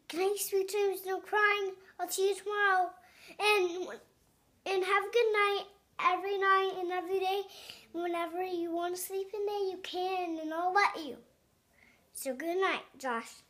Good night, sweet dreams, no crying. I'll see you tomorrow. And have a good night every night and every day. Whenever you want to sleep in there, you can, and I'll let you. So good night, Josh.